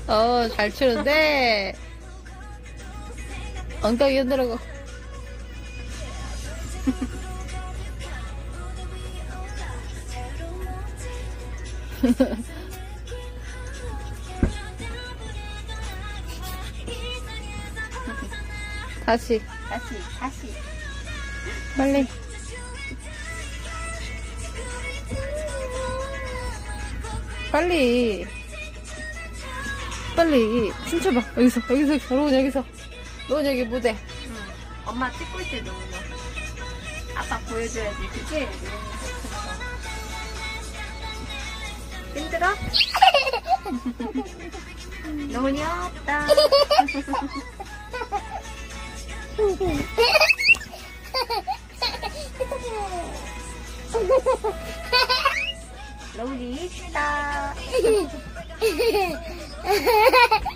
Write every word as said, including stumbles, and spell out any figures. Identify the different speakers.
Speaker 1: 어, 잘 추는데. 엉덩이 흔들고. 다시.
Speaker 2: 다시, 다시.
Speaker 1: 빨리. 빨리. 빨리. 춤춰봐. 여기서, 여기서, 로운 여기서. 로운 여기 무대.
Speaker 2: 응. 엄마 찍고 있지, 너무. 아빠 보여줘야지, 그치? 힘들어? 너무 없다. 로운이 있다.